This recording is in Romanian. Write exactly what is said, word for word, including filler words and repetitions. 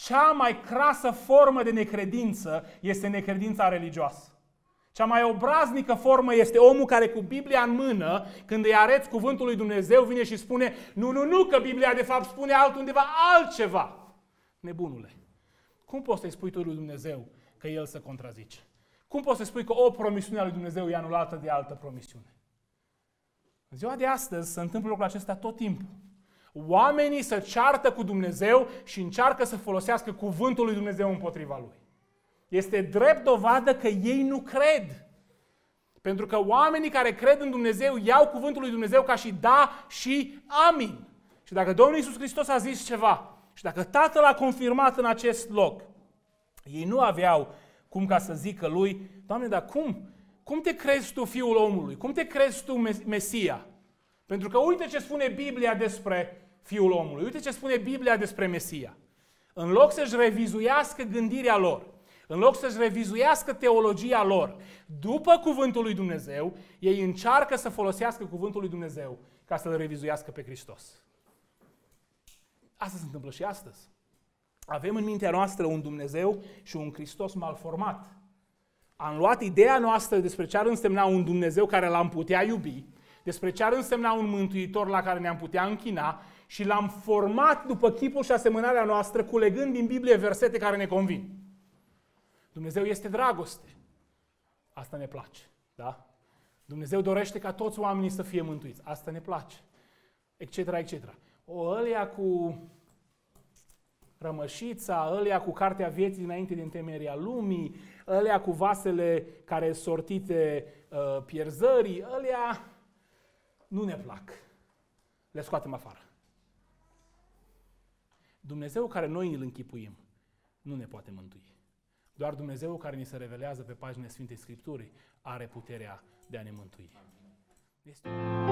Cea mai crasă formă de necredință este necredința religioasă. Cea mai obraznică formă este omul care cu Biblia în mână, când îi arăți cuvântul lui Dumnezeu, vine și spune, nu, nu, nu, că Biblia de fapt spune altundeva altceva. Nebunule, cum poți să-i spui tu lui Dumnezeu că El se contrazice? Cum poți să spui că o promisiune a lui Dumnezeu e anulată de altă promisiune? În ziua de astăzi se întâmplă lucrul acesta tot timpul. Oamenii se ceartă cu Dumnezeu și încearcă să folosească cuvântul lui Dumnezeu împotriva Lui. Este drept dovadă că ei nu cred. Pentru că oamenii care cred în Dumnezeu iau cuvântul lui Dumnezeu ca și da și amin. Și dacă Domnul Iisus Hristos a zis ceva și dacă Tatăl a confirmat în acest loc, ei nu aveau cum ca să zică lui, Doamne, dar cum? Cum te crezi tu Fiul omului? Cum te crezi tu Mesia? Pentru că uite ce spune Biblia despre Fiul omului, uite ce spune Biblia despre Mesia. În loc să-și revizuiască gândirea lor, în loc să-și revizuiască teologia lor, după cuvântul lui Dumnezeu, ei încearcă să folosească cuvântul lui Dumnezeu ca să-L revizuiască pe Hristos. Asta se întâmplă și astăzi. Avem în mintea noastră un Dumnezeu și un Hristos malformat. Am luat ideea noastră despre ce ar însemna un Dumnezeu care l-am putea iubi, despre ce ar însemna un mântuitor la care ne-am putea închina și l-am format după chipul și asemănarea noastră, culegând din Biblie versete care ne convin. Dumnezeu este dragoste. Asta ne place, da? Dumnezeu dorește ca toți oamenii să fie mântuiți. Asta ne place. Etc, et cetera. O, ălea cu rămășița, ălea cu cartea vieții înainte de întemeierea lumii, ălea cu vasele care sortite uh, pierzării, ălea nu ne plac. Le scoatem afară. Dumnezeu care noi îl închipuim nu ne poate mântui. Doar Dumnezeu care ni se revelează pe paginile Sfintei Scripturii are puterea de a ne mântui. Este...